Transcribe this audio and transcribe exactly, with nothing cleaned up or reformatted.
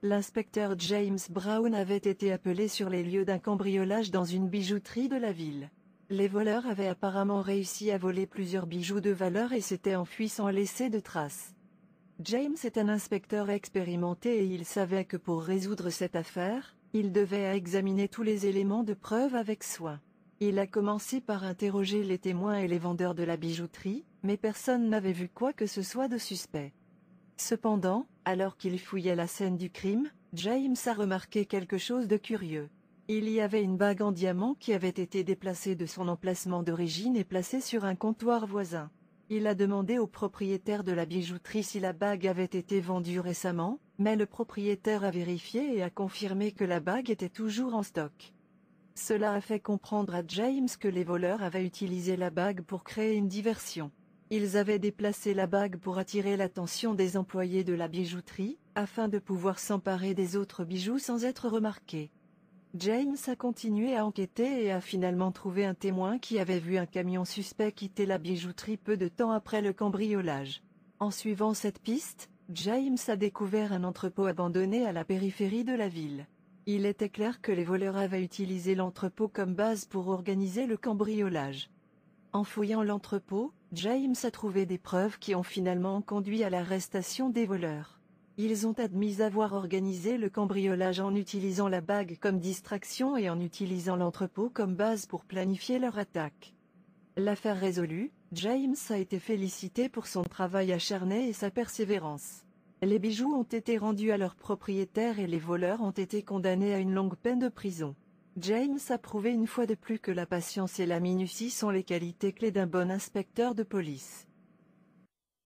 L'inspecteur James Brown avait été appelé sur les lieux d'un cambriolage dans une bijouterie de la ville. Les voleurs avaient apparemment réussi à voler plusieurs bijoux de valeur et s'étaient enfuis sans laisser de traces. James est un inspecteur expérimenté et il savait que pour résoudre cette affaire, il devait examiner tous les éléments de preuve avec soin. Il a commencé par interroger les témoins et les vendeurs de la bijouterie, mais personne n'avait vu quoi que ce soit de suspect. Cependant, alors qu'il fouillait la scène du crime, James a remarqué quelque chose de curieux. Il y avait une bague en diamant qui avait été déplacée de son emplacement d'origine et placée sur un comptoir voisin. Il a demandé au propriétaire de la bijouterie si la bague avait été vendue récemment, mais le propriétaire a vérifié et a confirmé que la bague était toujours en stock. Cela a fait comprendre à James que les voleurs avaient utilisé la bague pour créer une diversion. Ils avaient déplacé la bague pour attirer l'attention des employés de la bijouterie, afin de pouvoir s'emparer des autres bijoux sans être remarqués. James a continué à enquêter et a finalement trouvé un témoin qui avait vu un camion suspect quitter la bijouterie peu de temps après le cambriolage. En suivant cette piste, James a découvert un entrepôt abandonné à la périphérie de la ville. Il était clair que les voleurs avaient utilisé l'entrepôt comme base pour organiser le cambriolage. En fouillant l'entrepôt, James a trouvé des preuves qui ont finalement conduit à l'arrestation des voleurs. Ils ont admis avoir organisé le cambriolage en utilisant la bague comme distraction et en utilisant l'entrepôt comme base pour planifier leur attaque. L'affaire résolue, James a été félicité pour son travail acharné et sa persévérance. Les bijoux ont été rendus à leur propriétaire et les voleurs ont été condamnés à une longue peine de prison. James a prouvé une fois de plus que la patience et la minutie sont les qualités clés d'un bon inspecteur de police.